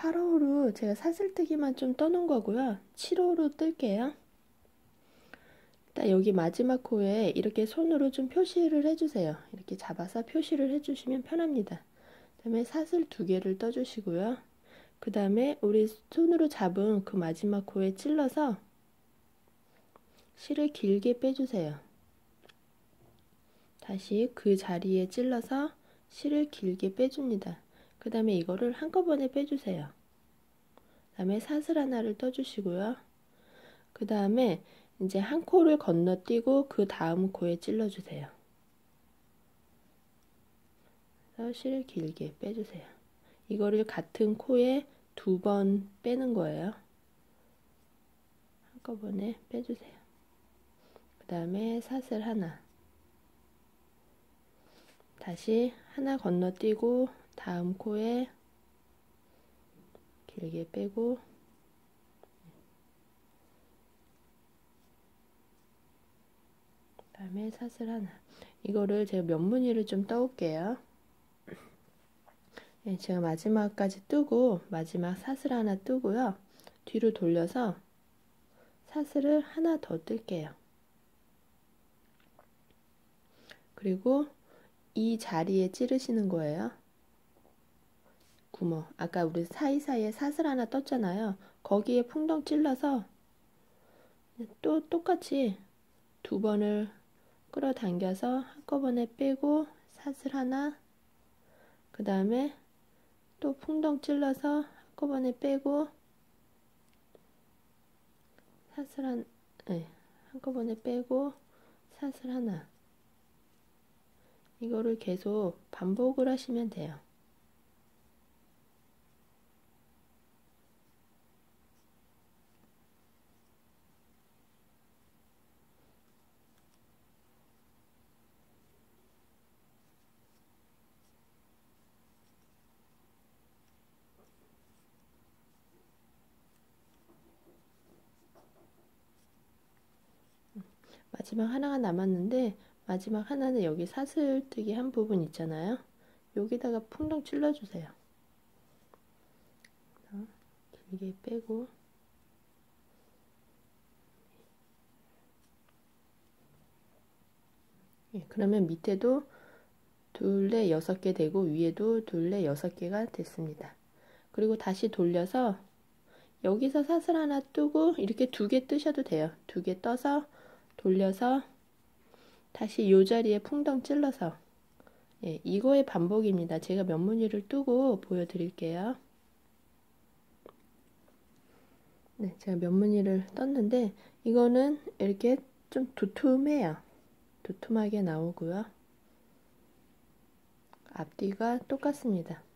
8호로 제가 사슬뜨기만 좀 떠놓은 거고요. 7호로 뜰게요. 딱 여기 마지막 코에 이렇게 손으로 좀 표시를 해주세요. 이렇게 잡아서 표시를 해주시면 편합니다. 그 다음에 사슬 2개를 떠주시고요. 그 다음에 우리 손으로 잡은 그 마지막 코에 찔러서 실을 길게 빼주세요. 다시 그 자리에 찔러서 실을 길게 빼줍니다. 그 다음에 이거를 한꺼번에 빼주세요. 그 다음에 사슬 하나를 떠주시고요. 그 다음에 이제 한 코를 건너뛰고 그 다음 코에 찔러주세요. 그래서 실을 길게 빼주세요. 이거를 같은 코에 2번 빼는 거예요. 한꺼번에 빼주세요. 그 다음에 사슬 하나, 다시 하나 건너뛰고 다음 코에 길게 빼고, 그 다음에 사슬 하나. 이거를 제가 몇 무늬를 좀 떠올게요. 네, 제가 마지막까지 뜨고 마지막 사슬 하나 뜨고요. 뒤로 돌려서 사슬을 하나 더 뜰게요. 그리고 이 자리에 찌르시는 거예요. 구멍. 아까 우리 사이사이에 사슬 하나 떴잖아요. 거기에 풍덩 찔러서 또 똑같이 2번을 끌어당겨서 한꺼번에 빼고 사슬 하나, 그 다음에 또 풍덩 찔러서 한꺼번에 빼고 사슬 한, 네, 한꺼번에 빼고 사슬 하나. 이거를 계속 반복을 하시면 돼요. 마지막 하나가 남았는데 마지막 하나는 여기 사슬뜨기 한 부분 있잖아요. 여기다가 풍덩 찔러주세요. 길게 빼고, 예, 그러면 밑에도 둘레 6개 되고 위에도 둘레 6개가 됐습니다. 그리고 다시 돌려서 여기서 사슬 하나 뜨고 이렇게 2개 뜨셔도 돼요. 2개 떠서 돌려서 다시 이 자리에 풍덩 찔러서, 예, 이거의 반복입니다. 제가 몇 무늬를 뜨고 보여드릴게요. 네, 제가 몇 무늬를 떴는데 이거는 이렇게 좀 두툼해요. 두툼하게 나오고요. 앞뒤가 똑같습니다.